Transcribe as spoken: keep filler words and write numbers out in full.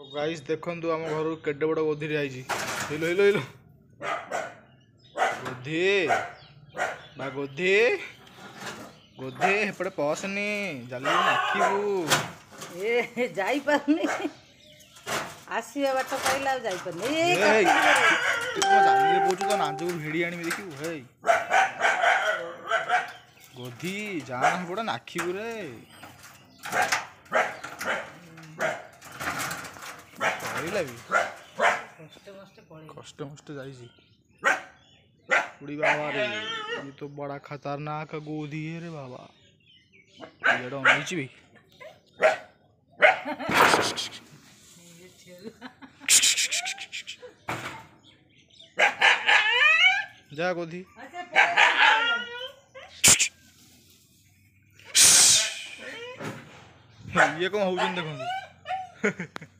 guys देखंतु आम घर केडे बड़ गोधी आई हिलो हिलो हिलो गोधी बा गोधी गोधी हेपटे पसनी जल्दी नाखिबू ए जाई पारनी आसीबा बाट पाइला जाई पारनी ए जल्दी पूछू तो नाजू भिड़ी आनी देखिबू हे गोधी जाना हेपटे नाखिबू रे पड़ेगा भी कष्ट मष्ट जाइए उड़ी बाबा रे ये तो बड़ा खतरनाक गोधी है रे बाबा ये नीचे भी जा गोधी ये कौन हो देखो